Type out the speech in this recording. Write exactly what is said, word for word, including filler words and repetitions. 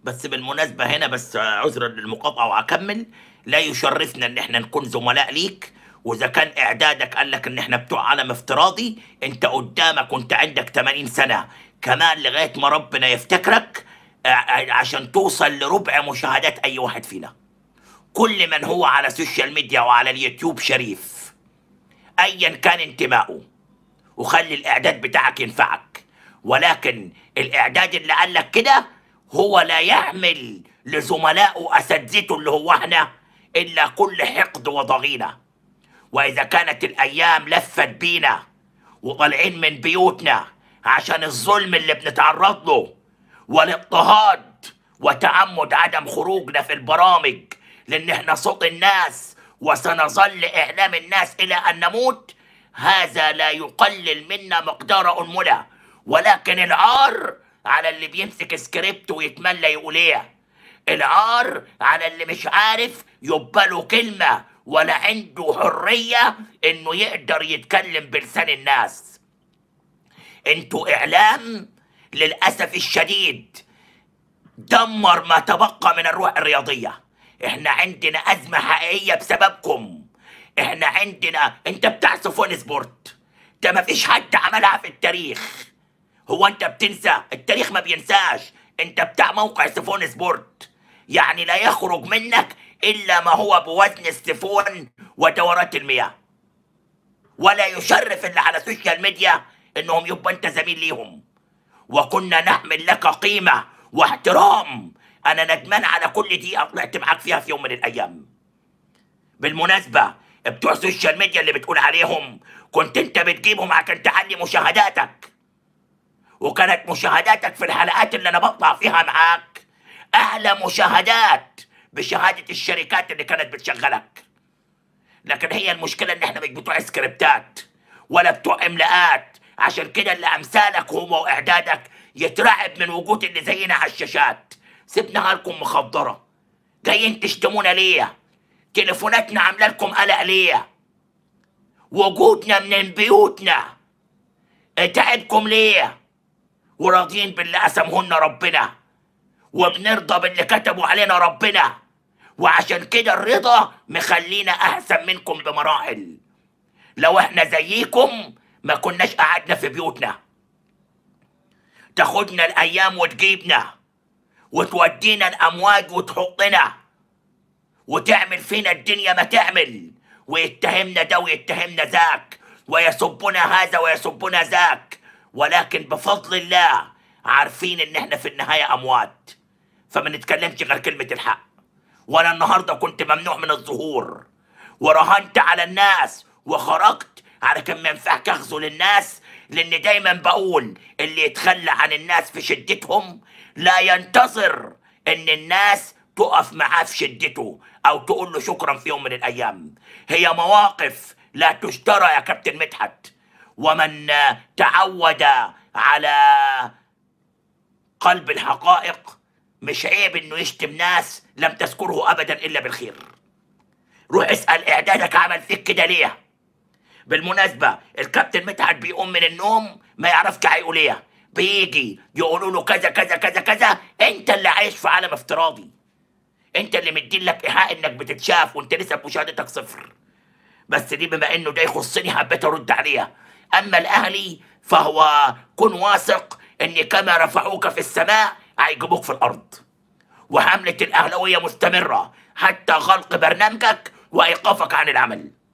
بس بالمناسبة هنا، بس عذرا للمقاطعة وأكمل، لا يشرفنا إن إحنا نكون زملاء ليك. وإذا كان إعدادك قال لك إن إحنا بتوع عالم افتراضي، أنت قدامك وأنت عندك ثمانين سنة كمان لغاية ما ربنا يفتكرك، ع- عشان توصل لربع مشاهدات أي واحد فينا. كل من هو على السوشيال ميديا وعلى اليوتيوب شريف أيا كان انتمائه، وخلي الإعداد بتاعك ينفعك. ولكن الإعداد اللي قال لك كده هو لا يعمل لزملائه أساتذته اللي هو احنا إلا كل حقد وضغينة. وإذا كانت الأيام لفت بينا وطالعين من بيوتنا عشان الظلم اللي بنتعرض له والاضطهاد وتعمد عدم خروجنا في البرامج لأن احنا صوت الناس وسنظل إعلام الناس إلى أن نموت، هذا لا يقلل منا مقدار أنملة. ولكن العار على اللي بيمسك سكريبت ويتملى يقول ايه، العار على اللي مش عارف يبقى له كلمة ولا عنده حرية انه يقدر يتكلم بلسان الناس. انتوا اعلام للأسف الشديد دمر ما تبقى من الروح الرياضية. احنا عندنا أزمة حقيقية بسببكم. احنا عندنا، انت بتاع سفون سبورت، ده ما فيش حد عملها في التاريخ. هو انت بتنسى؟ التاريخ ما بينساش. انت بتاع موقع سفون سبورت، يعني لا يخرج منك الا ما هو بوزن السفون ودورات المياه. ولا يشرف اللي على السوشيال ميديا انهم يبقى انت زميل ليهم. وكنا نحمل لك قيمة واحترام. انا ندمان على كل دقيقة طلعت معاك فيها في يوم من الايام. بالمناسبة بتوع السوشيال ميديا اللي بتقول عليهم، كنت انت بتجيبهم عشان تعلي مشاهداتك، وكانت مشاهداتك في الحلقات اللي انا بطلع فيها معاك اعلى مشاهدات بشهادة الشركات اللي كانت بتشغلك. لكن هي المشكلة ان احنا مش بتوع سكريبتات ولا بتوع املاءات، عشان كده اللي امثالك هو واعدادك يترعب من وجود اللي زينا على الشاشات. سيبناها لكم مخدرة، جايين تشتمونا ليه؟ تليفوناتنا عامله لكم قلق ليه؟ وجودنا من بيوتنا تعبكم ليه؟ وراضيين باللي قسمهن ربنا، وبنرضى باللي كتبوا علينا ربنا، وعشان كده الرضا مخلينا احسن منكم بمراحل. لو احنا زيكم ما كناش قعدنا في بيوتنا. تاخدنا الايام وتجيبنا وتودينا الامواج وتحطنا وتعمل فينا الدنيا ما تعمل، ويتهمنا ده ويتهمنا ذاك، ويسبنا هذا ويسبنا ذاك. ولكن بفضل الله عارفين ان احنا في النهاية اموات، فما نتكلمش غير كلمة الحق. وانا النهاردة كنت ممنوع من الظهور، ورهنت على الناس وخرجت على كم ما ينفعك اخذل الناس، لان دايما بقول اللي يتخلى عن الناس في شدتهم لا ينتظر ان الناس تقف معاه في شدته او تقول له شكرا في يوم من الايام. هي مواقف لا تشترى يا كابتن مدحت. ومن تعود على قلب الحقائق مش عيب انه يشتم ناس لم تذكره ابدا الا بالخير. روح اسأل اعدادك عمل فيك كده ليه. بالمناسبة الكابتن مدحت بيقوم من النوم ما يعرفش هيقول ايه، بيجي يقولوا له كذا كذا كذا كذا، انت اللي عايش في عالم افتراضي. انت اللي مدين لك ايحاء انك بتتشاف وانت لسه مشاهدتك صفر. بس دي بما انه ده يخصني حبيت ارد عليها. اما الاهلي فهو كن واثق ان كما رفعوك في السماء هيجيبوك في الارض. وحملة الاهلاوية مستمرة حتى غلق برنامجك وايقافك عن العمل.